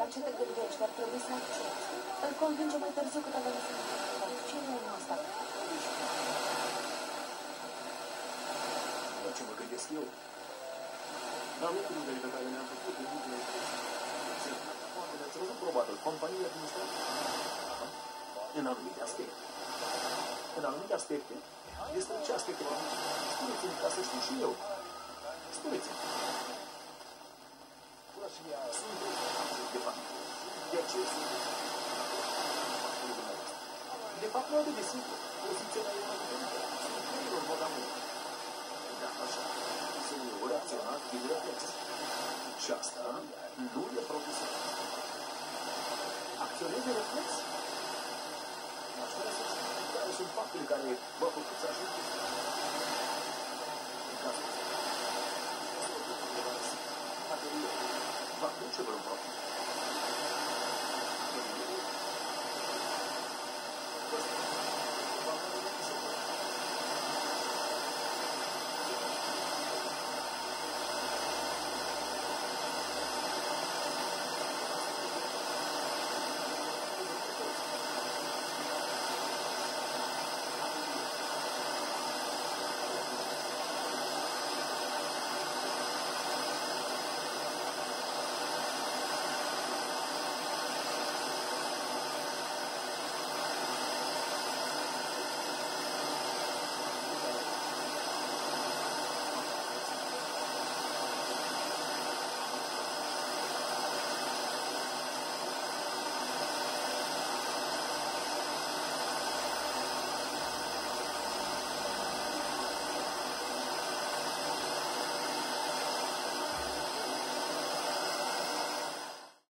la ce te gândești, ar trebui să accepti. Îl convinge mai târziu cât avem să ne ce e în asta? La ce mă gândesc eu? La lucrurile pe care le-am făcut în ultimele poate le-ați văzut probabil compania administrativă. În anumite aspecte. În anumite aspecte, despre ce aspecte v-am zis? Spuneți-mi ca să știu și eu. Spuneți-mi. Sunt de fapt. De aceea sunt de fapt, nu atât de simplu. Poziția mea e mai diferită. Sunt creierul modamul. Da, așa. Sunt eu reacționat de reflex. Și asta nu e profesional. Acționez de reflex? Aș vrea să știu care sunt faptele care vă făcut să ajungeți. În cazul ăsta. Va duce vreo profit.